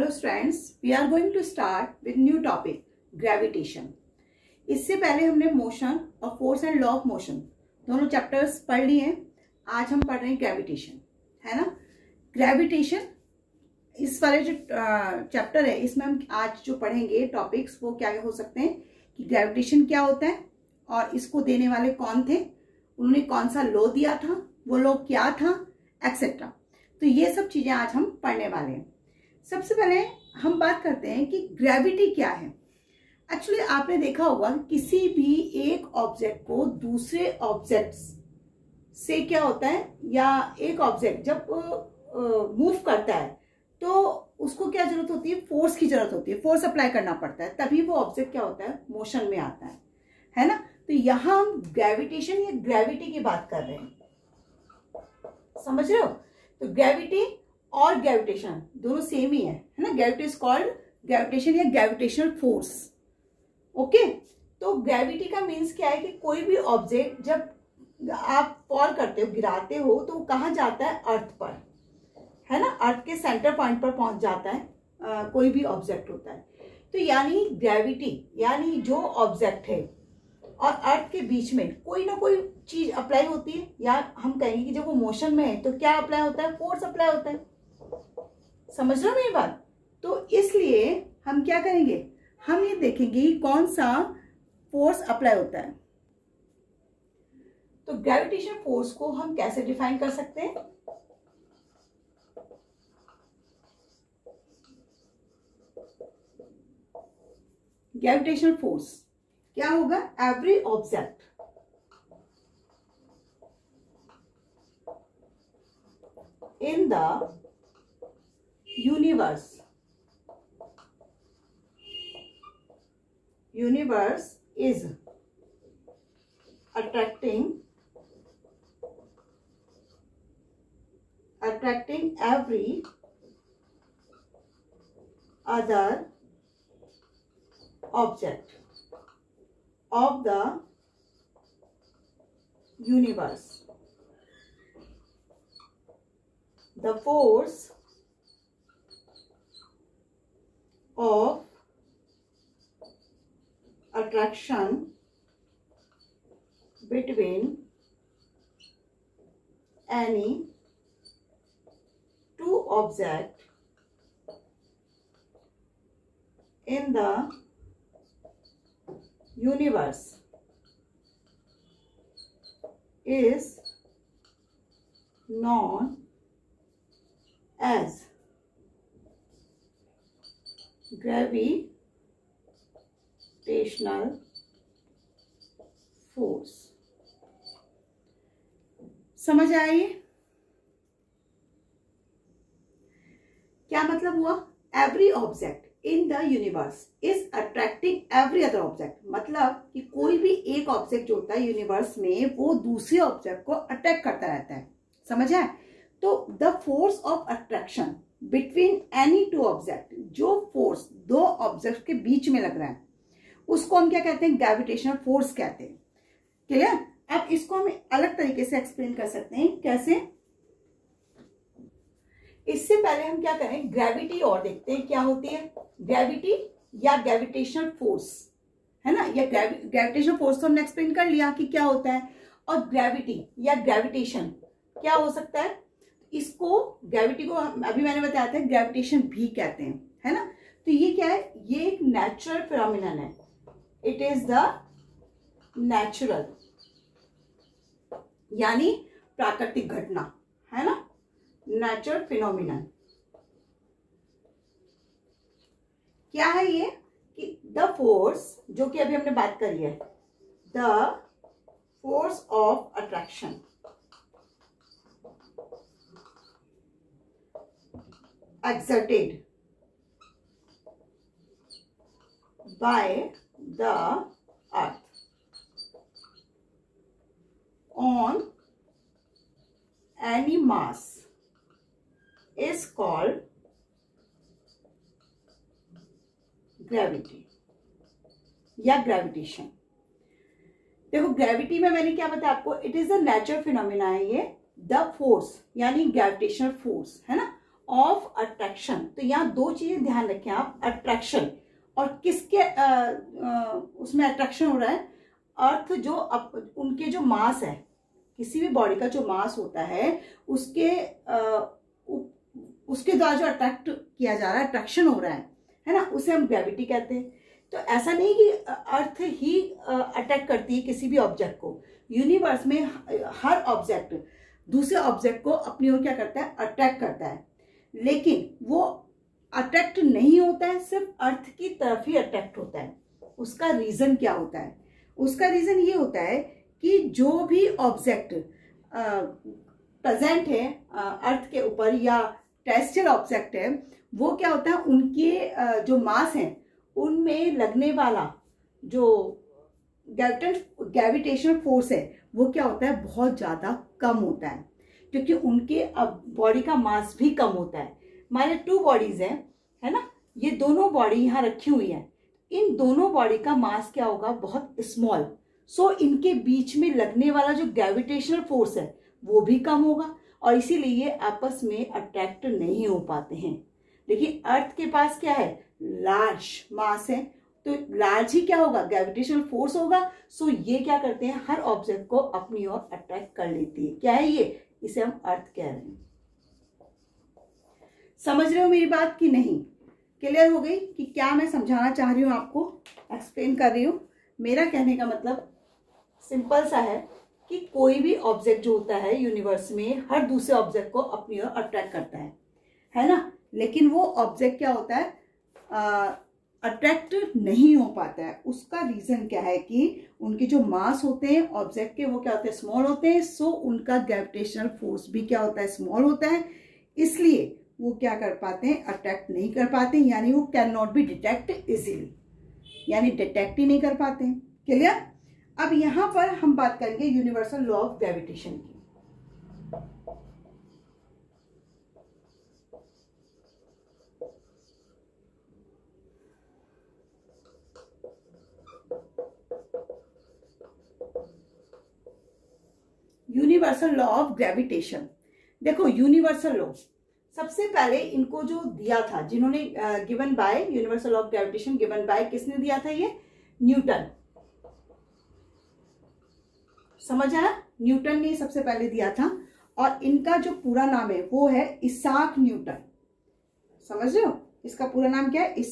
Hello students, we are going to start with new topic gravitation. इससे पहले हमने motion और force and law of motion दोनों chapters पढ़ लिए हैं। आज हम पढ़ रहे हैं ग्रेविटेशन, है ना। ग्रेविटेशन इस वाले जो चैप्टर है इसमें हम आज जो पढ़ेंगे टॉपिक्स वो क्या हो सकते हैं कि ग्रेविटेशन क्या होता है और इसको देने वाले कौन थे, उन्होंने कौन सा लॉ दिया था, वो लॉ क्या था, एक्सेट्रा। तो ये सब चीजें आज हम पढ़ने वाले हैं। सबसे पहले हम बात करते हैं कि ग्रेविटी क्या है। एक्चुअली आपने देखा होगा किसी भी एक ऑब्जेक्ट को दूसरे ऑब्जेक्ट्स से क्या होता है, या एक ऑब्जेक्ट जब मूव करता है तो उसको क्या जरूरत होती है, फोर्स की जरूरत होती है, फोर्स अप्लाई करना पड़ता है, तभी वो ऑब्जेक्ट क्या होता है, मोशन में आता है ना। तो यहां हम ग्रेविटेशन या ग्रेविटी की बात कर रहे हैं, समझ रहे हो। तो ग्रेविटी और ग्रेविटेशन दोनों सेम ही है ना। ग्रेविटी इज कॉल्ड ग्रेविटेशन या ग्रेविटेशनल फोर्स। ओके, तो ग्रेविटी का मीन्स क्या है कि कोई भी ऑब्जेक्ट जब आप फॉल करते हो, गिराते हो, तो वो कहाँ जाता है, अर्थ पर, है ना। अर्थ के सेंटर पॉइंट पर पहुंच जाता है कोई भी ऑब्जेक्ट होता है। तो यानी ग्रेविटी यानी जो ऑब्जेक्ट है और अर्थ के बीच में कोई ना कोई चीज अप्लाई होती है, या हम कहेंगे कि जब वो मोशन में है तो क्या अप्लाई होता है, फोर्स अप्लाई होता है। समझ रहे हो मेरी बात। तो इसलिए हम क्या करेंगे, हम ये देखेंगे कि कौन सा फोर्स अप्लाई होता है। तो ग्रेविटेशन फोर्स को हम कैसे डिफाइन कर सकते हैं। ग्रेविटेशनल फोर्स क्या होगा, every object in the universe is attracting every other object of the universe. The force of attraction between any two objects in the universe is known as gravitational force। समझ आइए क्या मतलब हुआ। Every object in the universe is attracting every other object, मतलब कि कोई भी एक ऑब्जेक्ट जो होता है यूनिवर्स में वो दूसरे ऑब्जेक्ट को अट्रैक्ट करता रहता है। समझ आए। तो the force of attraction between any two object, जो फोर्स दो ऑब्जेक्ट के बीच में लग रहा है उसको हम क्या कहते हैं, ग्रेविटेशनल फोर्स कहते हैं। क्लियर। अब इसको हम अलग तरीके से एक्सप्लेन कर सकते हैं। कैसे, इससे पहले हम क्या करें, ग्रेविटी और देखते हैं क्या होती है। ग्रेविटी या ग्रेविटेशनल फोर्स, है ना, या ग्रेविटेशनल फोर्स तो हमने एक्सप्लेन कर लिया कि क्या होता है। और ग्रेविटी या ग्रेविटेशन क्या हो सकता है, इसको ग्रेविटी को अभी मैंने बताया था ग्रेविटेशन भी कहते हैं, है ना। तो ये क्या है, ये एक नेचुरल फिनोमिनन है। इट इज द नेचुरल यानी प्राकृतिक घटना, है ना, नेचुरल फिनोमिनन। क्या है ये कि द फोर्स, जो कि अभी हमने बात करी है, the force of attraction exerted by the earth on any mass is called gravity या ग्रेविटेशन। देखो ग्रेविटी में मैंने क्या बताया आपको, it is a natural phenomena है ये। द फोर्स यानी ग्रेविटेशनल फोर्स, है ना, ऑफ अट्रैक्शन। तो यहाँ दो चीजें ध्यान रखें आप, अट्रैक्शन और किसके उसमें अट्रैक्शन हो रहा है, अर्थ जो उनके जो मास है, किसी भी बॉडी का जो मास होता है उसके द्वारा जो अट्रैक्ट किया जा रहा है, अट्रैक्शन हो रहा है ना, उसे हम ग्रेविटी कहते हैं। तो ऐसा नहीं कि अर्थ ही अट्रैक्ट करती है किसी भी ऑब्जेक्ट को, यूनिवर्स में हर ऑब्जेक्ट दूसरे ऑब्जेक्ट को अपनी ओर क्या करता है, अट्रैक्ट करता है। लेकिन वो अट्रैक्ट नहीं होता है सिर्फ अर्थ की तरफ ही अट्रैक्ट होता है। उसका रीजन क्या होता है? उसका रीजन ये होता है कि जो भी ऑब्जेक्ट प्रेजेंट है अर्थ के ऊपर या टेरेस्ट्रियल ऑब्जेक्ट है, वो क्या होता है, उनके जो मास है उनमें लगने वाला जो ग्रेविटेशनल फोर्स है वो क्या होता है, बहुत ज्यादा कम होता है, क्योंकि उनके बॉडी का मास भी कम होता है। हमारे 2 बॉडीज हैं, है ना, ये दोनों बॉडी यहाँ रखी हुई है, इन दोनों बॉडी का मास क्या होगा, बहुत स्मॉल। सो इनके बीच में लगने वाला जो ग्रेविटेशनल फोर्स है वो भी कम होगा और इसीलिए ये आपस में अट्रैक्ट नहीं हो पाते हैं। लेकिन अर्थ के पास क्या है, लार्ज मास है, तो लार्ज ही क्या होगा, ग्रेविटेशनल फोर्स होगा। सो ये क्या करते हैं, हर ऑब्जेक्ट को अपनी ओर अट्रैक्ट कर लेती है। क्या है ये, इसे हम अर्थ कह रहे हैं। समझ रहे हो मेरी बात कि नहीं? क्लियर हो गई कि क्या मैं समझाना चाह रही हूँ, आपको एक्सप्लेन कर रही हूँ। मेरा कहने का मतलब सिंपल सा है कि कोई भी ऑब्जेक्ट जो होता है यूनिवर्स में हर दूसरे ऑब्जेक्ट को अपनी ओर अट्रैक्ट करता है ना, लेकिन वो ऑब्जेक्ट क्या होता है, अट्रैक्ट नहीं हो पाता है। उसका रीजन क्या है कि उनके जो मास होते हैं ऑब्जेक्ट के वो क्या होते हैं, स्मॉल होते हैं। सो उनका ग्रेविटेशनल फोर्स भी क्या होता है, स्मॉल होता है, इसलिए वो क्या कर पाते हैं, अट्रैक्ट नहीं कर पाते, यानी वो can not be detect easily, यानी डिटेक्ट ही नहीं कर पाते हैं। क्लियर? अब यहां पर हम बात करेंगे यूनिवर्सल लॉ ऑफ ग्रेविटेशन की। यूनिवर्सल लॉ ऑफ ग्रेविटेशन, देखो यूनिवर्सल लॉ सबसे पहले इनको जो दिया था, जिन्होंने given by universal law of gravitation given by, किसने दिया था, ये न्यूटन। समझ आया? न्यूटन ने सबसे पहले दिया था और इनका जो पूरा नाम है वो है इसाक न्यूटन। समझ रहे हो, इसका पूरा नाम क्या है,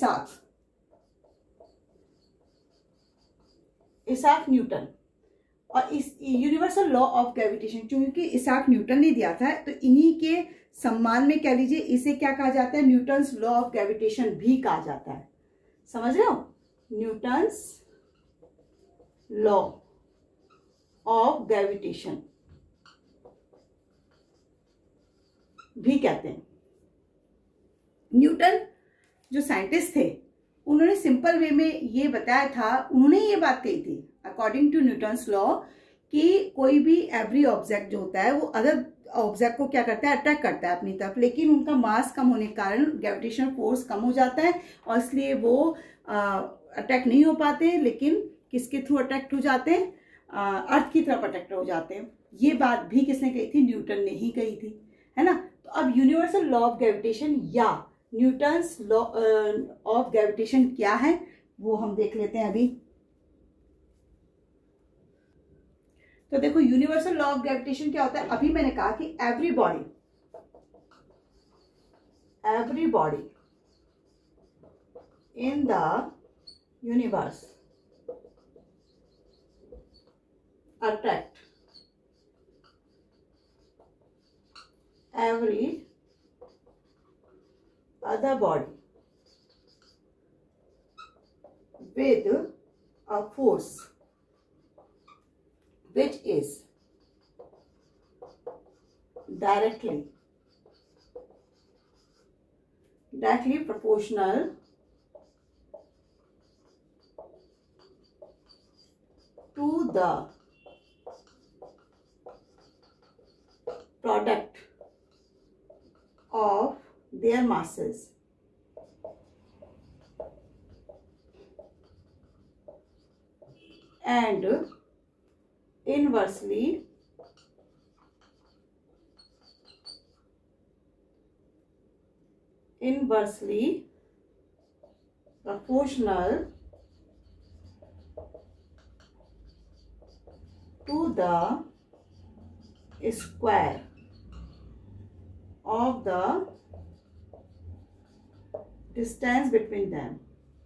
इसाक न्यूटन। और इस यूनिवर्सल लॉ ऑफ ग्रेविटेशन क्योंकि इसाक न्यूटन ने दिया था, तो इन्हीं के सम्मान में कह लीजिए इसे क्या कहा जाता है, न्यूटन्स लॉ ऑफ ग्रेविटेशन भी कहा जाता है। समझ रहे हो, न्यूटन्स लॉ ऑफ ग्रेविटेशन भी कहते हैं। न्यूटन जो साइंटिस्ट थे उन्होंने सिंपल वे में ये बताया था, उन्होंने ये बात कही थी अकॉर्डिंग टू न्यूटन्स लॉ कि कोई भी एवरी ऑब्जेक्ट जो होता है वो अदर ऑब्जेक्ट को क्या करता है, अट्रैक्ट करता है अपनी तरफ, लेकिन उनका मास कम होने के कारण ग्रेविटेशनल फोर्स कम हो जाता है और इसलिए वो अट्रैक्ट नहीं हो पाते, लेकिन किसके थ्रू अट्रैक्ट हो जाते हैं, अर्थ की तरफ अट्रैक्ट हो जाते हैं। ये बात भी किसने कही थी, न्यूटन ने ही कही थी, है ना। तो अब यूनिवर्सल लॉ ऑफ ग्रेविटेशन या न्यूटन्स लॉ ऑफ ग्रेविटेशन क्या है वो हम देख लेते हैं अभी। तो देखो यूनिवर्सल लॉ ऑफ ग्रेविटेशन क्या होता है, अभी मैंने कहा कि every body in the universe attract every other body with a force which is directly proportional to the product of their masses and inversely inversely proportional to the square of the distance between them.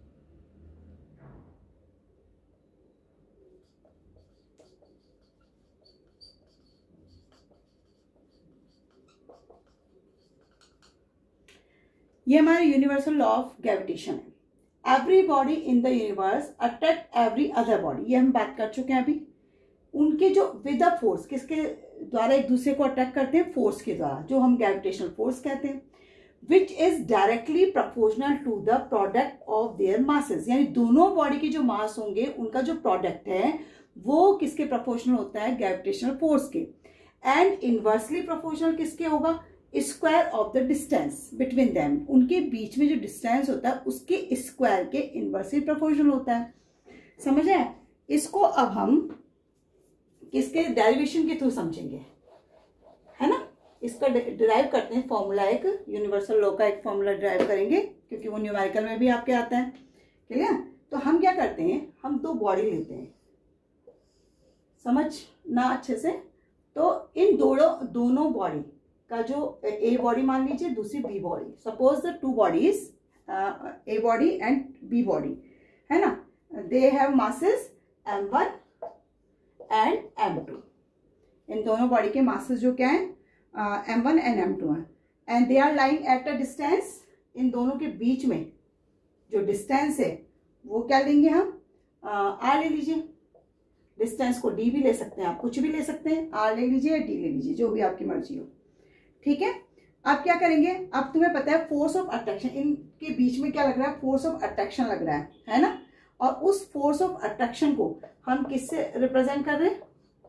ये हमारा universal law of gravitation है। Every body in the universe attract every other body, ये हम बात कर चुके हैं अभी। उनके जो विद द फोर्स, किसके द्वारा एक दूसरे को अट्रैक्ट करते हैं? फोर्स के द्वारा, जो हम ग्रेविटेशनल फोर्स कहते हैं। Which is directly proportional to the product of their masses, यानी दोनों बॉडी के जो मास होंगे उनका जो प्रोडक्ट है वो किसके प्रोपोर्शनल होता है? ग्रेविटेशनल फोर्स के। एंड इनवर्सली प्रोपोर्शनल किसके होगा? Square of the distance between them, उनके बीच में जो डिस्टेंस होता है उसके स्क्वायर के इनवर्सली प्रोपोर्शनल होता है। समझ आए? इसको अब हम किसके डेरिवेशन के थ्रू समझेंगे, है ना। इसका डिराइव करते हैं फॉर्मूला, एक यूनिवर्सल लॉ का एक फॉर्मूला डिराइव करेंगे, क्योंकि वो न्यूमेरिकल में भी आपके आता है। क्लियर? तो हम क्या करते हैं, हम दो बॉडी लेते हैं, समझ ना अच्छे से। तो इन दोनों बॉडी का जो ए बॉडी मान लीजिए, दूसरी B body, suppose the two bodies A body and B body, है ना। They have masses m1 and m2। इन दोनों बॉडी के मासेस जो क्या है? m1 एंड m2 है। And they are lying at a distance, इन दोनों के बीच में जो डिस्टेंस है वो क्या लेंगे हम? r ले लीजिए। डिस्टेंस को d भी ले सकते हैं, आप कुछ भी ले सकते हैं, r ले लीजिए या d ले लीजिए, जो भी आपकी मर्जी हो। ठीक है, आप क्या करेंगे? अब तुम्हें पता है फोर्स ऑफ अट्रैक्शन, इनके बीच में क्या लग रहा है? फोर्स ऑफ अट्रैक्शन लग रहा है ना। और उस फोर्स ऑफ अट्रैक्शन को हम किससे रिप्रेजेंट कर रहे हैं?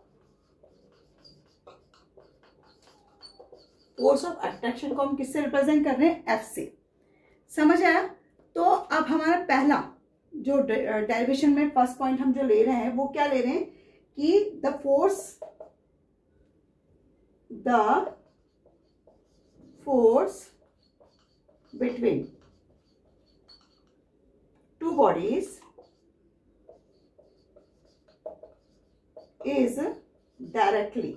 फोर्स ऑफ अट्रैक्शन को हम किससे रिप्रेजेंट कर रहे हैं? F से। समझ आया? तो अब हमारा पहला जो डेरिवेशन में फर्स्ट पॉइंट हम जो ले रहे हैं वो क्या ले रहे हैं कि the force between two bodies is directly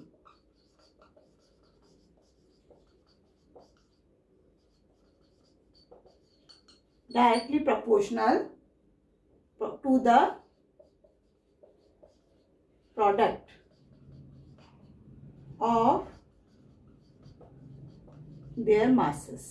proportional to the product of their masses।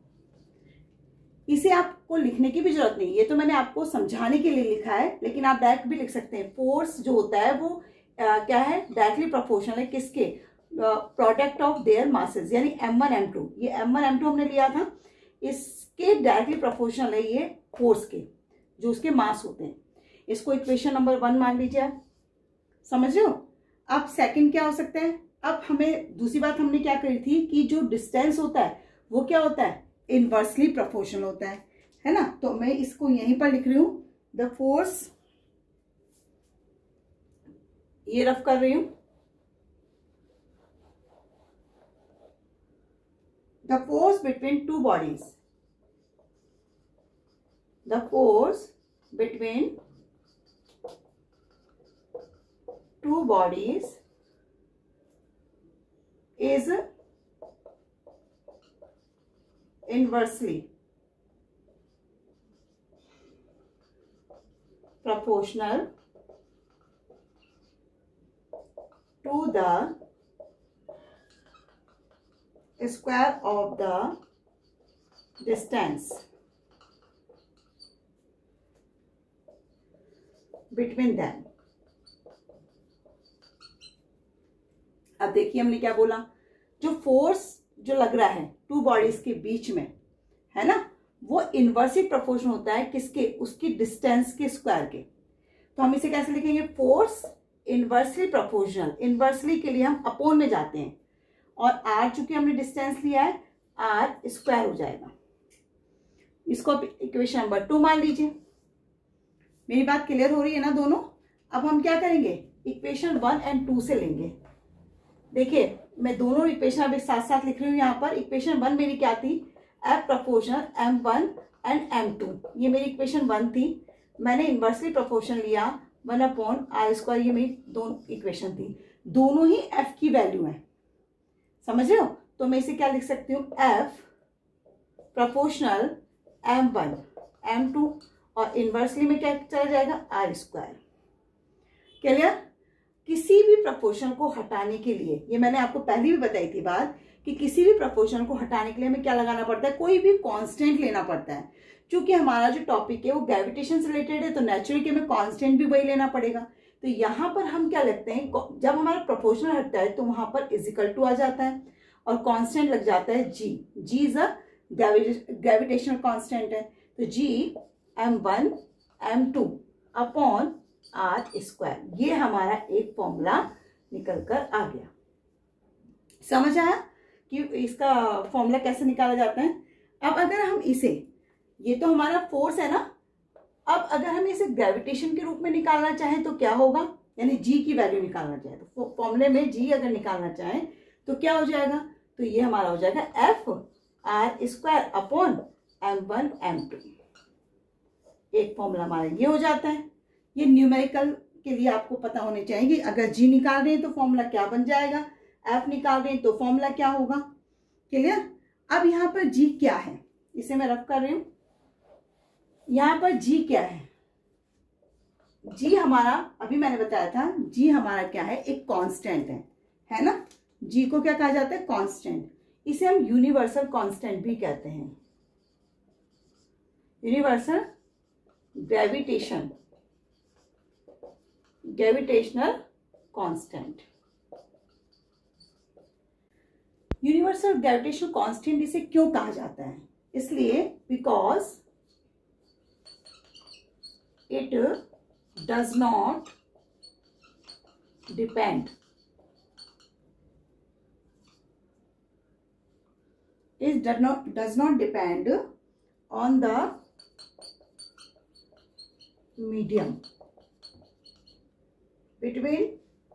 इसे आपको लिखने की भी जरूरत नहीं, ये तो मैंने आपको समझाने के लिए लिखा है, लेकिन आप डायरेक्ट भी लिख सकते हैं। फोर्स जो होता है वो क्या है? डायरेक्टली प्रोपोर्शनल है किसके? प्रोडक्ट ऑफ देयर मासेस, यानी m1 m2। ये m1 m2 हमने लिया था, इसके डायरेक्टली प्रोपोर्शनल है ये फोर्स के, जो उसके मास होते हैं। इसको इक्वेशन नंबर 1 मान लीजिए आप। समझ रहे हो? अब सेकंड क्या हो सकता है? अब हमें दूसरी बात हमने क्या करी थी कि जो डिस्टेंस होता है वो क्या होता है? इनवर्सली प्रोपोर्शनल होता है ना। तो मैं इसको यहीं पर लिख रही हूं, द फोर्स, ये रफ कर रही हूं, the force between two bodies, the force between two bodies is inversely proportional to the square of the distance between them। अब देखिए हमने क्या बोला, जो फोर्स जो लग रहा है टू बॉडीज के बीच में, है ना, वो इनवर्सली प्रोपोर्शनल होता है किसके? उसकी डिस्टेंस के स्क्वायर के। तो हम इसे कैसे लिखेंगे? Force inversely proportional. इनवर्सली के लिए हम अपॉन में जाते हैं, और आर चूंकि हमने डिस्टेंस लिया है, आर स्क्वायर हो जाएगा। इसको इक्वेशन नंबर 2 मान लीजिए। मेरी बात क्लियर हो रही है ना दोनों? अब हम क्या करेंगे? इक्वेशन 1 और 2 से लेंगे। देखिए मैं दोनों इक्वेशन अब एक साथ साथ लिख रही हूँ यहाँ पर। इक्वेशन 1 मेरी क्या थी? F proportional M1 and M2, ये मेरी इक्वेशन 1 थी। मैंने इन्वर्सली प्रोपोर्शन लिया 1/r², ये मेरी दोनों इक्वेशन थी। दोनों ही f की वैल्यू है, समझ रहे हो? तो मैं इसे क्या लिख सकती हूँ, f प्रोपोर्शनल M1 M2 और इन्वर्सली में क्या चला जाएगा, r²। क्लियर? किसी भी प्रोपोर्शन को हटाने के लिए, ये मैंने आपको पहले भी बताई थी बात, कि किसी भी प्रोपोर्शन को हटाने के लिए हमें क्या लगाना पड़ता है, कोई भी कांस्टेंट लेना पड़ता है। क्योंकि हमारा जो टॉपिक है वो ग्रेविटेशन से रिलेटेड है, तो नेचुरली हमें कांस्टेंट भी वही लेना पड़ेगा। तो यहाँ पर हम क्या लगते हैं, जब हमारा प्रोपोर्शनल हटता है तो वहां पर इजिकल टू आ जाता है और कांस्टेंट लग जाता है G. G is a gravitational constant है, तो जी M1 M2 अपॉन r², ये हमारा एक फॉर्मूला निकल कर आ गया। समझ आया कि इसका फॉर्मूला कैसे निकाला जाता है? अब अगर हम इसे, ये तो हमारा फोर्स है ना, अब अगर हम इसे ग्रेविटेशन के रूप में निकालना चाहें तो क्या होगा, यानी जी की वैल्यू निकालना चाहे तो फॉर्मूले में जी अगर निकालना चाहें तो क्या हो जाएगा, तो ये हमारा हो जाएगा FR² अपॉन M1 M2। एक फॉर्मूला हमारा ये हो जाता है। ये न्यूमेरिकल के लिए आपको पता होने चाहिए कि अगर जी निकाल रहे हैं तो फॉर्मूला क्या बन जाएगा, एफ निकाल रहे हैं तो फॉर्मूला क्या होगा। क्लियर? अब यहाँ पर जी क्या है, इसे मैं रफ कर रही हूं। यहाँ पर जी क्या है, जी हमारा, अभी मैंने बताया था, जी हमारा क्या है, एक कांस्टेंट है ना। जी को क्या कहा जाता है, कांस्टेंट। इसे हम यूनिवर्सल कांस्टेंट भी कहते हैं, universal gravitational constant. Universal gravitational constant इसे क्यों कहा जाता है, इसलिए because it does not depend does not depend on the medium between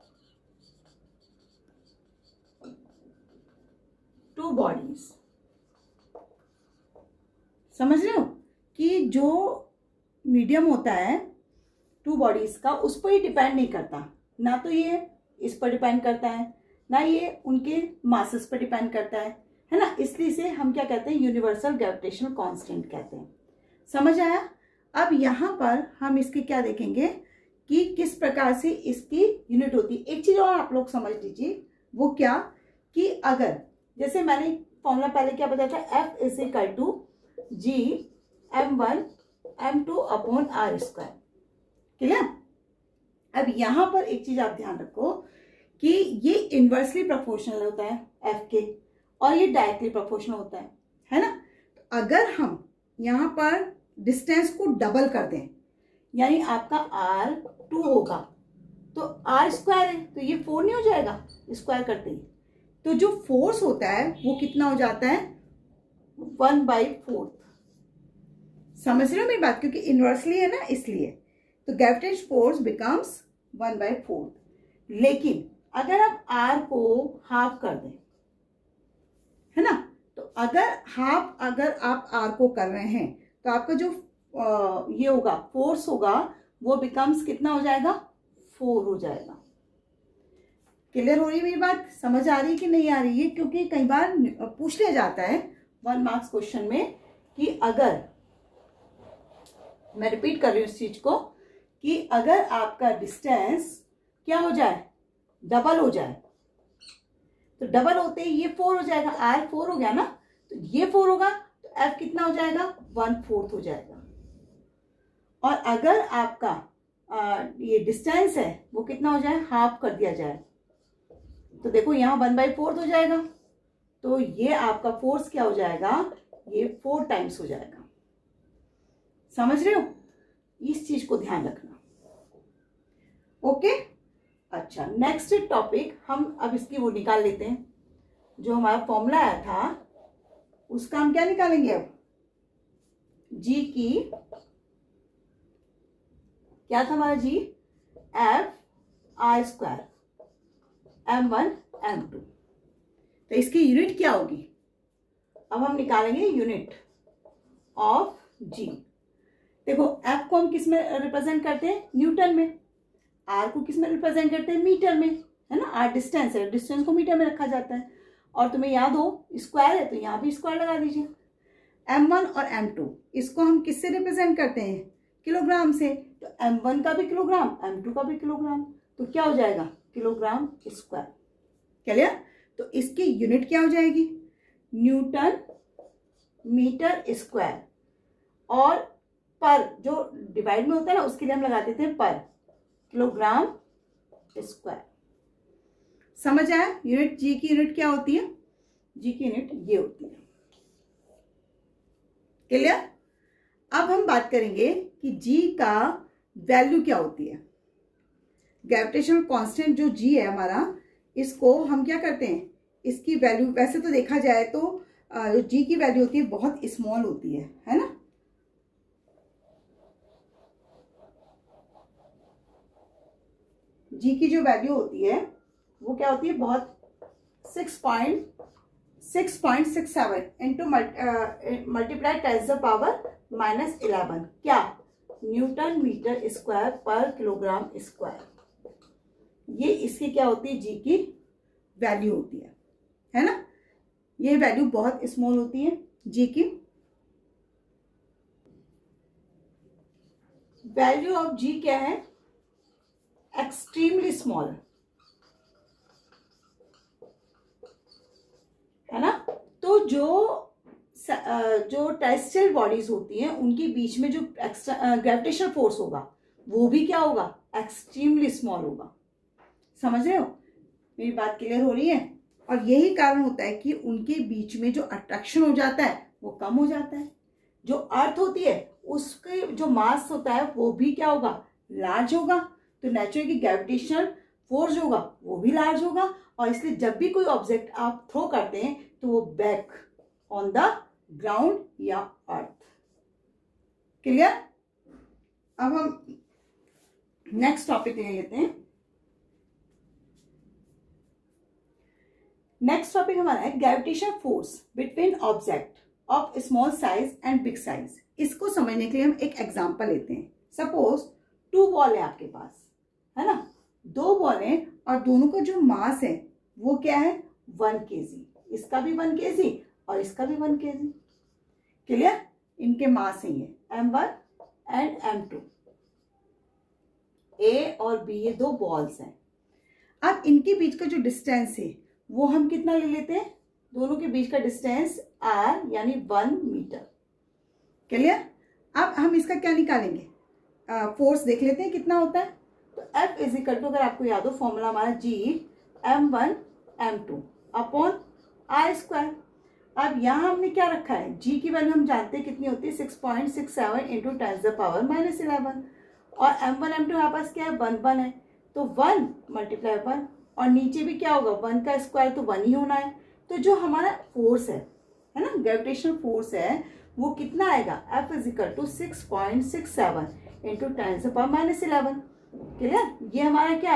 two bodies। समझ रहे हो कि जो मीडियम होता है टू बॉडीज का, उस पर ही डिपेंड नहीं करता, ना तो ये इस पर डिपेंड करता है, ना ये उनके मासेस पर डिपेंड करता है ना। इसलिए इसे हम क्या कहते हैं, यूनिवर्सल ग्रेविटेशनल कांस्टेंट कहते हैं। समझ आया? अब यहाँ पर हम इसके क्या देखेंगे कि किस प्रकार से इसकी यूनिट होती है। एक चीज और आप लोग समझ लीजिए, वो क्या, कि अगर जैसे मैंने फॉर्मूला पहले क्या बताया था, F is equal to G M1 M2 upon r²। Clear? अब यहां पर एक चीज आप ध्यान रखो कि ये इनवर्सली प्रोपोर्शनल होता है F के, और ये डायरेक्टली प्रोपोर्शनल होता है ना। तो अगर हम यहां पर डिस्टेंस को डबल कर दें, यानी आपका R2 होगा तो r² है, तो ये 4 नहीं हो जाएगा स्क्वायर करते ही, तो जो फोर्स होता है वो कितना हो जाता है, 1/4। समझ रहे हो मेरी बात? क्योंकि इनवर्सली है ना, इसलिए तो ग्रेविटेशनल फोर्स बिकम्स 1/4। लेकिन अगर आप R को हाफ कर दें, है ना, तो अगर आप R को कर रहे हैं तो आपका जो ये होगा फोर्स होगा वो बिकम्स कितना हो जाएगा, 4 हो जाएगा। क्लियर हो रही है मेरी बात? समझ आ रही है कि नहीं आ रही है? क्योंकि कई बार पूछ लिया जाता है 1 मार्क्स क्वेश्चन में कि अगर, मैं रिपीट कर रही हूँ इस चीज को, कि अगर आपका डिस्टेंस क्या हो जाए, डबल हो जाए, तो डबल होते ही ये 4 हो जाएगा, R 4 हो गया ना, तो ये 4 होगा तो F कितना हो जाएगा, 1/4 हो जाएगा। और अगर आपका ये डिस्टेंस है वो कितना हो जाए, हाफ कर दिया जाए, तो देखो यहाँ 1/4 हो जाएगा, तो ये आपका फोर्स क्या हो जाएगा, ये 4 टाइम्स हो जाएगा। समझ रहे हो? इस चीज को ध्यान रखना। ओके, अच्छा, नेक्स्ट टॉपिक हम अब इसकी वो निकाल लेते हैं, जो हमारा फॉर्मूला आया था उसका हम क्या निकालेंगे अब, जी की, क्या था हमारा जी, FR² M1 M2। तो इसकी यूनिट क्या होगी, अब हम निकालेंगे यूनिट ऑफ जी। देखो एफ को हम किस में रिप्रेजेंट करते हैं, न्यूटन में। आर को किस में रिप्रेजेंट करते हैं, मीटर में, है ना। आर डिस्टेंस है, डिस्टेंस को मीटर में रखा जाता है। और तुम्हें याद हो स्क्वायर है तो यहाँ भी स्क्वायर लगा दीजिए। m1 और m2 इसको हम किससे रिप्रेजेंट करते हैं, किलोग्राम से। तो m1 का भी किलोग्राम, m2 का भी किलोग्राम, तो क्या हो जाएगा, किलोग्राम स्क्वायर। क्लियर। तो इसकी यूनिट क्या हो जाएगी, न्यूटन मीटर स्क्वायर। और पर जो डिवाइड में होता है ना उसके लिए हम लगा देते हैं पर, किलोग्राम स्क्वायर। समझ आया। यूनिट जी की यूनिट क्या होती है, जी की यूनिट ये होती है। क्लियर। अब हम बात करेंगे कि जी का वैल्यू क्या होती है। ग्रेविटेशनल कांस्टेंट जो जी है हमारा, इसको हम क्या करते हैं, इसकी वैल्यू वैसे तो देखा जाए तो जो जी की वैल्यू होती है बहुत स्मॉल होती है ना। जी की जो वैल्यू होती है वो क्या होती है, बहुत 6.67 इंटू मल्टीप्लाई 10⁻⁻11 क्या, न्यूटन मीटर स्क्वायर पर किलोग्राम स्क्वायर। ये इसकी क्या होती है, जी की वैल्यू होती है ना। ये वैल्यू बहुत स्मॉल होती है जी की। वैल्यू ऑफ जी क्या है, एक्सट्रीमली स्मॉल, है ना। तो जो टेरेस्ट्रियल बॉडीज होती हैं उनके बीच में जो ग्रेविटेशनल फोर्स होगा वो भी क्या होगा, एक्सट्रीमली स्मॉल होगा। समझ रहे हो, मेरी बात क्लियर हो रही है। और यही कारण होता है कि उनके बीच में जो अट्रैक्शन हो जाता है वो कम हो जाता है। जो अर्थ होती है उसके जो मास होता है वो भी क्या होगा, लार्ज होगा। तो नेचुरली ग्रेविटेशनल फोर्स होगा वो भी लार्ज होगा। और इसलिए जब भी कोई ऑब्जेक्ट आप थ्रो करते हैं तो वो बैक ऑन द ग्राउंड या अर्थ। क्लियर। अब हम नेक्स्ट टॉपिक ले लेते हैं। नेक्स्ट टॉपिक हमारा है gravitational force between object of small size and big size. इसको समझने के लिए हम एक एग्जांपल लेते हैं। सपोज 2 बॉल है आपके पास, है ना। 2 बॉल है और दोनों का जो मास है वो क्या है, 1 kg। इसका भी 1 kg और इसका भी 1 kg। क्लियर। इनके मास है ये m1 एंड m2, ए और बी, ये 2 बॉल्स हैं। अब इनके बीच का जो डिस्टेंस है वो हम कितना ले लेते हैं, दोनों के बीच का डिस्टेंस r यानी 1 मीटर। क्लियर। अब हम इसका क्या निकालेंगे, फोर्स देख लेते हैं कितना होता है। तो F इज इक्वल टू, अगर आपको याद हो फॉर्मूला हमारा G m1 m2 upon r square. अब यहाँ हमने क्या रखा है, G की वैल्यू हम जानते हैं कितनी होती है, 6.67 इंटू 10⁻⁻11। और m1 m2 हमारे पास क्या है, 1 है, तो 1 मल्टीप्लाई 1। और नीचे भी क्या होगा, 1 का स्क्वायर तो 1 ही होना है। तो जो हमारा फोर्स है ना, ग्रेविटेशनल फोर्स है, वो कितना आएगा, F is equal to 6.67 into 10⁻⁻11। क्लियर। ये हमारा क्या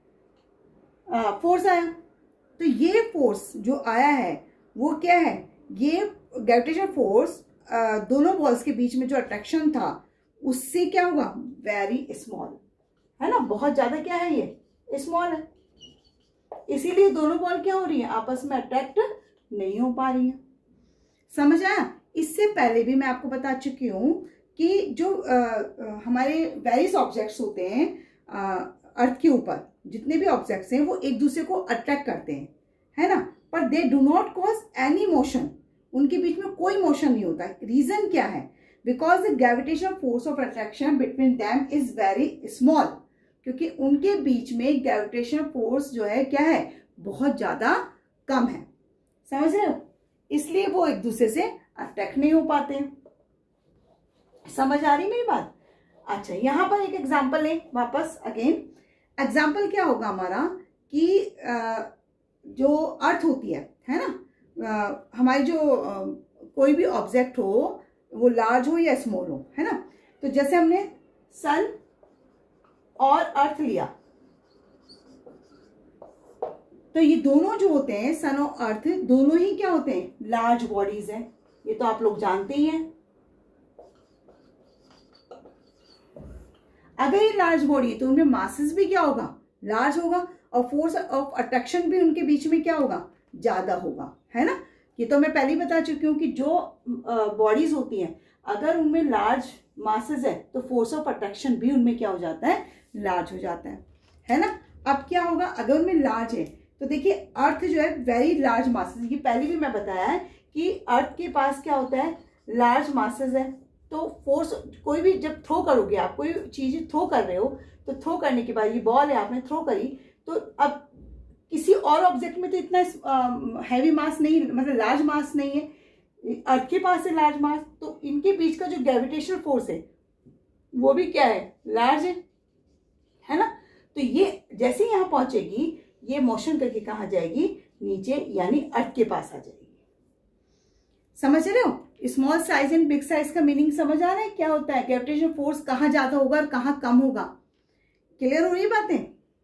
आया, फोर्स आया। तो ये फोर्स जो आया है वो क्या है, ये ग्रेविटेशनल फोर्स दोनों बॉल्स के बीच में जो अट्रैक्शन था उससे क्या होगा, वेरी स्मॉल, है ना। बहुत ज्यादा क्या है, ये स्मॉल है। इसीलिए दोनों बॉल क्या हो रही है, आपस में अट्रैक्ट नहीं हो पा रही है। समझ आया। इससे पहले भी मैं आपको बता चुकी हूं कि जो हमारे वेरियस ऑब्जेक्ट्स होते हैं अर्थ के ऊपर, जितने भी ऑब्जेक्ट्स हैं वो एक दूसरे को अट्रैक्ट करते हैं, है ना। पर they do not cause any motion, उनके बीच में कोई मोशन नहीं होता। रीजन क्या है, because the gravitational force of attraction between them is very small, क्योंकि उनके बीच में ग्रेविटेशनल फोर्स जो है क्या है, बहुत ज्यादा कम है। समझ रहे हो, इसलिए वो एक दूसरे से अट्रैक्ट नहीं हो पाते। समझ आ रही मेरी बात। अच्छा, यहां पर एक एग्जांपल है, वापस अगेन एग्जांपल क्या होगा हमारा कि जो अर्थ होती है ना, हमारी जो कोई भी ऑब्जेक्ट हो वो लार्ज हो या स्मॉल हो, है ना। तो जैसे हमने सन और अर्थ लिया, तो ये दोनों जो होते हैं सन और अर्थ, दोनों ही क्या होते हैं, लार्ज बॉडीज हैं। ये तो आप लोग जानते ही हैं। अगर ये लार्ज बॉडी है तो उनमें मासेस भी क्या होगा, लार्ज होगा, और फोर्स ऑफ अट्रैक्शन भी उनके बीच में क्या होगा, ज्यादा होगा, है ना। ये तो मैं पहले ही बता चुकी हूँ कि जो बॉडीज होती हैं अगर उनमें लार्ज मासेस है तो फोर्स ऑफ अट्रैक्शन भी उनमें क्या हो जाता है, लार्ज हो जाता है ना। अब क्या होगा, अगर उनमें लार्ज है तो देखिए अर्थ जो है वेरी लार्ज मासेस, ये पहले भी मैं बताया है कि अर्थ के पास क्या होता है, लार्ज मासेस है। तो फोर्स कोई भी जब थ्रो करोगे, आप कोई चीज थ्रो कर रहे हो तो थ्रो करने के बाद ये बॉल है आपने थ्रो करी, तो अब किसी और ऑब्जेक्ट में तो इतना हैवी मास नहीं, मतलब लार्ज मास नहीं है, अर्थ के पास है लार्ज मास, तो इनके बीच का जो ग्रेविटेशनल फोर्स है वो भी क्या है, लार्ज है ना। तो ये जैसे यहाँ पहुंचेगी ये मोशन करके कहाँ जाएगी, नीचे, यानी अर्थ के पास आ जाएगी। समझ रहे हो, small size and big size का मीनिंग समझ आ रहा है, क्या होता है ग्रेविटेशनल फोर्स, कहाँ ज्यादा होगा और कहाँ कम होगा। क्लियर हो रही बातें।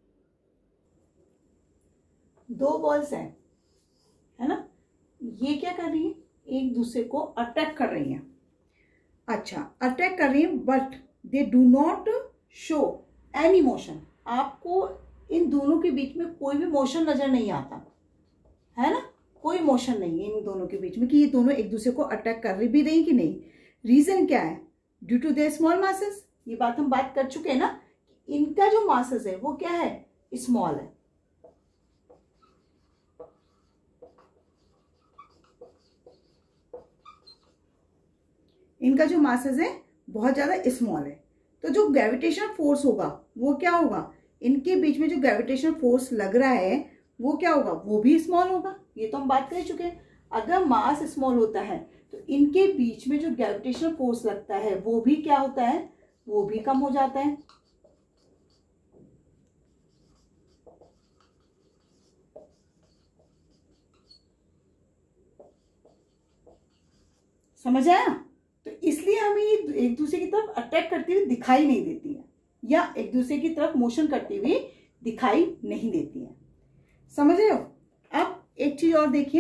दो बॉल्स हैं, है ना, ये क्या कर रही है, एक दूसरे को अट्रैक्ट कर रही हैं। अच्छा, अट्रैक्ट कर रही हैं but they do not show any motion. आपको इन दोनों के बीच में कोई भी मोशन नजर नहीं आता, है ना, कोई मोशन नहीं है इन दोनों के बीच में कि ये दोनों एक दूसरे को अटैक कर रही भी रही कि नहीं। रीजन क्या है, due to their small masses. ये बात हम बात कर चुके हैं ना, इनका जो मासेस है वो क्या है, स्मॉल है। इनका जो मासेस है बहुत ज्यादा स्मॉल है, तो जो ग्रेविटेशनल फोर्स होगा वो क्या होगा, इनके बीच में जो ग्रेविटेशनल फोर्स लग रहा है वो क्या होगा, वो भी स्मॉल होगा। ये तो हम बात कर चुके हैं। अगर मास स्मॉल होता है तो इनके बीच में जो ग्रेविटेशनल फोर्स लगता है वो भी क्या होता है, वो भी कम हो जाता है। समझ आया। तो इसलिए हमें ये एक दूसरे की तरफ अटैक करती हुई दिखाई नहीं देती है, या एक दूसरे की तरफ मोशन करती हुई दिखाई नहीं देती है। समझ रहे हो। अब एक चीज और देखिए,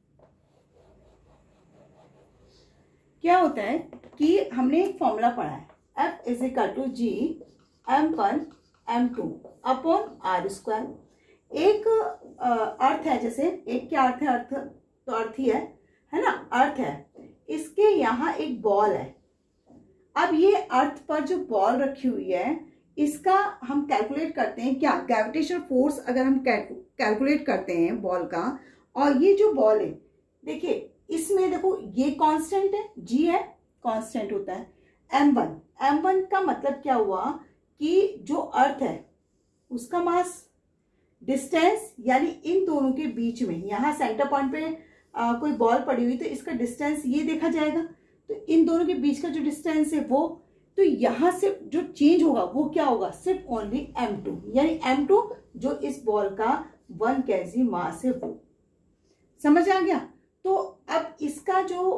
क्या होता है कि हमने एक फॉर्मूला पढ़ा है, F is equal to G m1 m2 upon r square. एक अर्थ है, जैसे एक क्या अर्थ है, अर्थ तो अर्थ ही है ना, अर्थ है, इसके यहाँ एक बॉल है। अब ये अर्थ पर जो बॉल रखी हुई है इसका हम कैलकुलेट करते हैं क्या, ग्रेविटेशनल फोर्स अगर हम कैलकुलेट करते हैं बॉल का, और ये जो बॉल है देखिए इसमें देखो ये कांस्टेंट है, जी है, कांस्टेंट होता है। m1 का मतलब क्या हुआ कि जो अर्थ है उसका मास, डिस्टेंस, यानी इन दोनों के बीच में, यहाँ सेंटर पॉइंट पे कोई बॉल पड़ी हुई तो इसका डिस्टेंस ये देखा जाएगा, तो इन दोनों के बीच का जो डिस्टेंस है वो, तो यहां से जो चेंज होगा वो क्या होगा, सिर्फ ओनली m2, यानी m2 जो इस बॉल का 1 kg मास है वो। समझ आ गया। तो अब इसका जो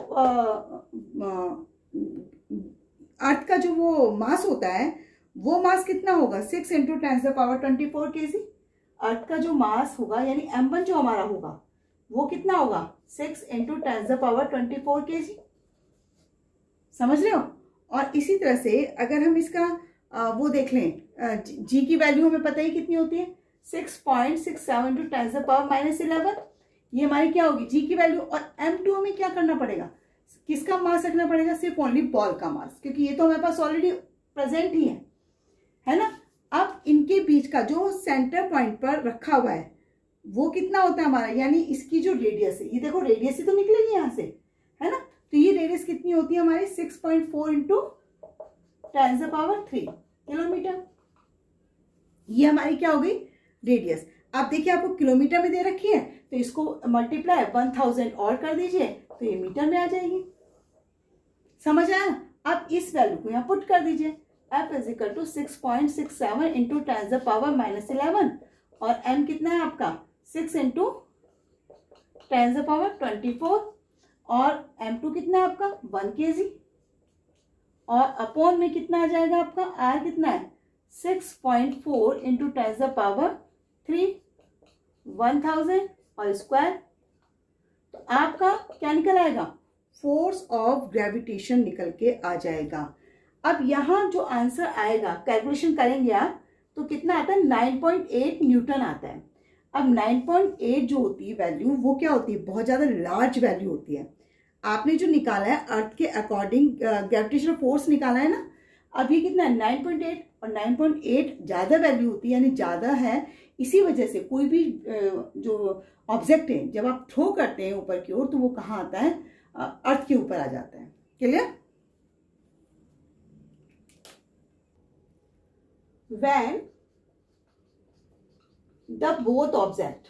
अर्थ का जो वो मास होता है वो मास कितना होगा, 6 × 10⁻24 kg। अर्थ का जो मास होगा यानी m1 जो हमारा होगा वो कितना होगा, 6 × 10⁻24 kg। समझ रहे हो। और इसी तरह से अगर हम इसका वो देख लें, जी की वैल्यू हमें पता ही कितनी होती है, 6.67 × 10⁻−11। ये हमारी क्या होगी, जी की वैल्यू। और m2 हमें क्या करना पड़ेगा, किसका मास रखना पड़ेगा, सिर्फ ओनली बॉल का मास, क्योंकि ये तो हमारे पास ऑलरेडी प्रेजेंट ही है ना। अब इनके बीच का जो सेंटर पॉइंट पर रखा हुआ है वो कितना होता है हमारा, यानी इसकी जो रेडियस है, ये देखो रेडियस ही तो निकलेगी यहाँ से, है ना। तो ये रेडियस कितनी होती है हमारी, 6.4 × 10⁻³ किलोमीटर। ये हमारी क्या हो गई, रेडियस। अब देखिए आपको किलोमीटर में दे रखी है तो इसको मल्टीप्लाई 1000 और कर दीजिए तो ये मीटर में आ जाएगी। समझ आया। अब इस वैल्यू को यहाँ पुट कर दीजिए, F इज इक्वल टू 6.67 × 10⁻−11 और m कितना है आपका, 6 × 10⁻24 और m2 कितना है आपका 1 kg और अपॉन में कितना आ जाएगा आपका, r कितना है 6.4 × 10⁻³ 1000 और स्क्वायर, तो आपका क्या निकल आएगा, फोर्स ऑफ ग्रेविटेशन निकल के आ जाएगा। अब यहाँ जो आंसर आएगा, कैलकुलेशन करेंगे आप तो कितना आता है, 9.8 न्यूटन आता है। अब 9.8 जो होती है वैल्यू, वो क्या होती है, बहुत ज्यादा लार्ज वैल्यू होती है। आपने जो निकाला है अर्थ के अकॉर्डिंग ग्रेविटेशनल फोर्स निकाला है ना, अभी कितना है 9.8, और 9.8 ज्यादा वैल्यू होती है, यानी ज्यादा है। इसी वजह से कोई भी जो ऑब्जेक्ट है जब आप थ्रो करते हैं ऊपर की ओर, तो वो कहाँ आता है, अर्थ के ऊपर आ जाता है। Clear? when the both object,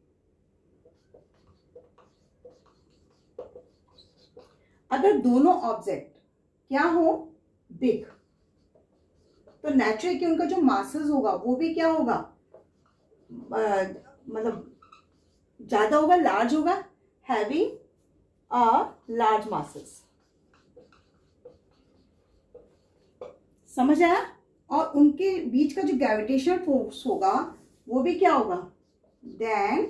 अगर दोनों ऑब्जेक्ट क्या हो, बिग, तो नेचुरल कि उनका जो मासेस होगा वो भी क्या होगा, मतलब ज्यादा होगा, लार्ज होगा, हैवी लार्ज मासेस। समझ आया? और उनके बीच का जो ग्रेविटेशनल फोर्स होगा वो भी क्या होगा, then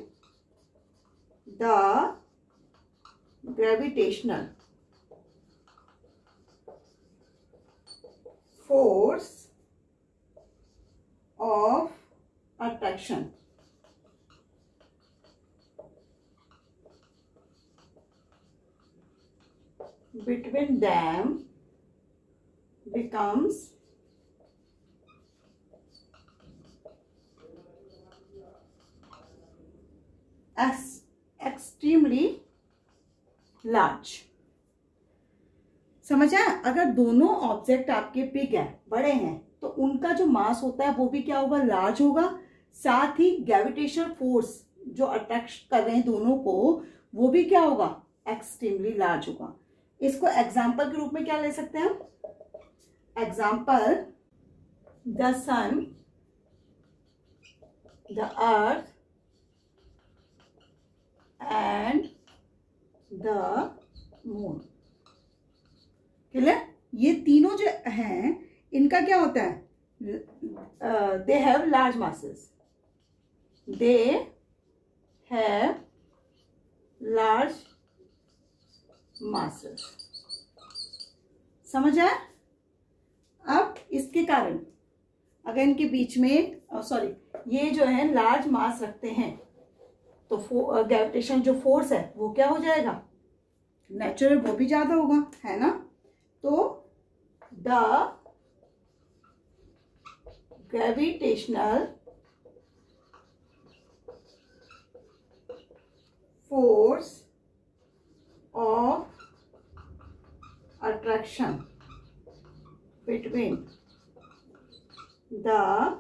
the gravitational force of attraction between them becomes extremely large। समझ आया? अगर दोनों ऑब्जेक्ट आपके बिग है, बड़े हैं, तो उनका जो मास होता है वो भी क्या होगा, लार्ज होगा। साथ ही ग्रेविटेशनल फोर्स जो अट्रैक्ट कर रहे हैं दोनों को, वो भी क्या होगा, एक्सट्रीमली लार्ज होगा। इसको एग्जाम्पल के रूप में क्या ले सकते हैं हम, example the sun, the earth and the moon. Clear? ये तीनों जो हैं इनका क्या होता है, they have large masses, they have large masses. समझ आया? अब इसके कारण अगर इनके बीच में ये जो है लार्ज मास रखते हैं, तो ग्रेविटेशन जो फोर्स है वो क्या हो जाएगा, नेचुरल वो भी ज्यादा होगा, है ना। तो the gravitational force of attraction between the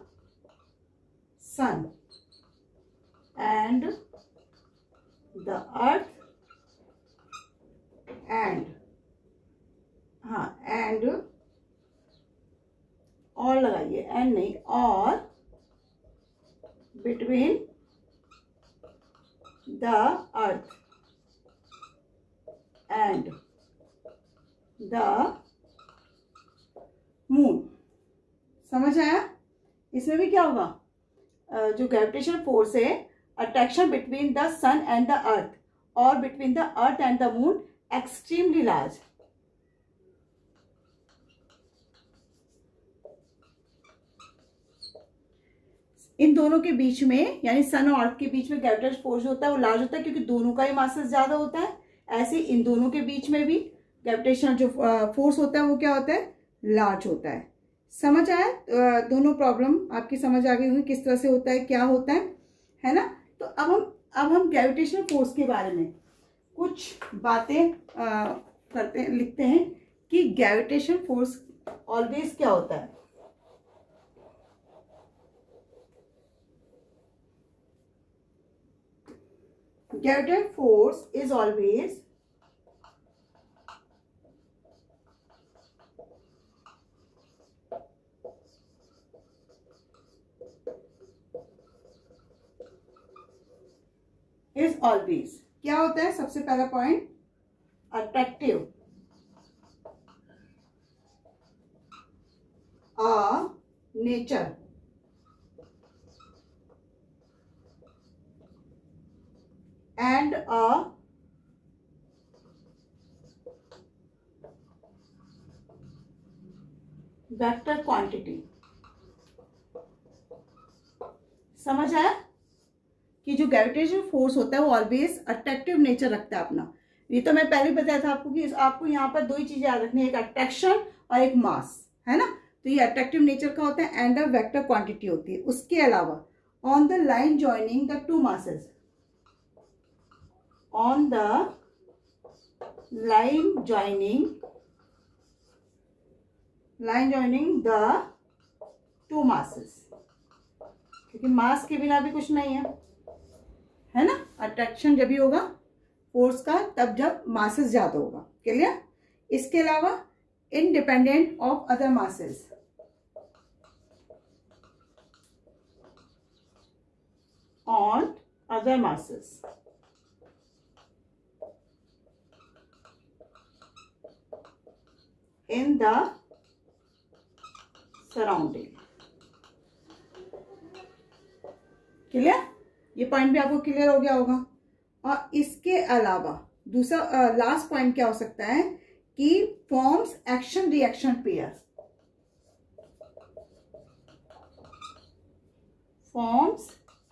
sun and the earth and और लगाइए, एंड नहीं, और between the earth and the moon। समझ आया? इसमें भी क्या होगा, जो ग्रेविटेशनल फोर्स है, attraction between the sun and the earth और between the earth and the moon extremely large. इन दोनों के बीच में, यानी सन और अर्थ के बीच में ग्रेविटेशनल फोर्स होता है वो लार्ज होता है, क्योंकि दोनों का ही मास ज्यादा होता है। ऐसे इन दोनों के बीच में भी ग्रेविटेशनल जो फोर्स होता है वो क्या होता है, लार्ज होता है। समझ आया? दोनों प्रॉब्लम आपकी समझ आ गई होगी, किस तरह से होता है, क्या होता है ना। तो अब हम ग्रेविटेशनल फोर्स के बारे में कुछ बातें लिखते हैं कि ग्रेविटेशनल फोर्स ऑलवेज क्या होता है। Gravitational force is always क्या होता है, सबसे पहला point, attractive nature and a vector quantity. समझ आया कि जो ग्रेविटेशनल फोर्स होता है वो ऑलवेज अट्रैक्टिव नेचर रखता है अपना। ये तो मैं पहले बताया था आपको कि आपको यहाँ पर दो ही चीजें याद रखनी है, एक अट्रैक्शन और एक मास, है ना। तो ये अट्रैक्टिव नेचर का होता है एंड अ वेक्टर क्वांटिटी होती है। उसके अलावा on the line joining the two masses, on the line joining the two masses, क्योंकि मास के बिना भी कुछ नहीं है ना। अट्रैक्शन जब भी होगा फोर्स का तब जब मासेस ज्यादा होगा। क्लियर। इसके अलावा independent of other masses, on other masses, in the surrounding. Clear. ये पॉइंट भी आपको क्लियर हो गया होगा। और इसके अलावा दूसरा लास्ट पॉइंट क्या हो सकता है कि forms action reaction pair, forms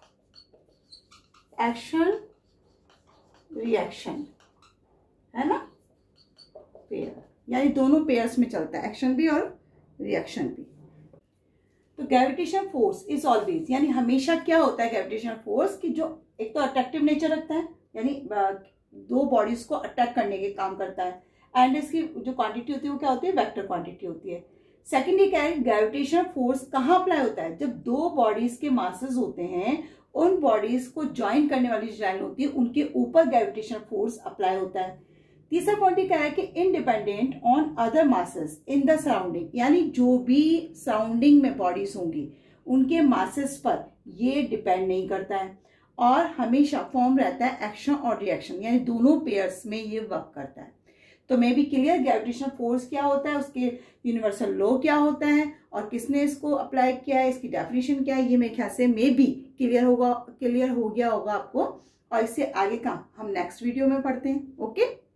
action reaction, है ना, पेयर, यानी दोनों पेयर्स में चलता है, एक्शन भी और रिएक्शन भी। तो ग्रेविटेशन फोर्स इज ऑलवेज, यानी हमेशा क्या होता है ग्रेविटेशन फोर्स कि जो एक तो अट्रैक्टिव नेचर रखता है, यानी दो बॉडीज को अट्रैक्ट करने के काम करता है, एंड इसकी जो क्वांटिटी होती है वो क्या होती है, वेक्टर क्वांटिटी होती है। सेकेंडली क्या है, ग्रेविटेशन फोर्स कहाँ अप्लाई होता है, जब दो बॉडीज के मासेस होते हैं उन बॉडीज को ज्वाइन करने वाली जो लाइन होती है उनके ऊपर ग्रेविटेशन फोर्स अप्लाई होता है। तीसरा पॉइंट क्या है कि independent on other masses in the surrounding, यानी जो भी सराउंडिंग में बॉडीज होंगी उनके मासेस पर ये डिपेंड नहीं करता है और हमेशा फॉर्म रहता है एक्शन और रिएक्शन, यानी दोनों पेयर्स में ये वर्क करता है। तो maybe clear gravitational force क्या होता है, उसके यूनिवर्सल लॉ क्या होता है और किसने इसको अप्लाई किया है, इसकी डेफिनेशन क्या है, ये मेरे ख्याल से मे बी क्लियर हो गया होगा आपको। और इससे आगे का हम नेक्स्ट वीडियो में पढ़ते हैं। ओके।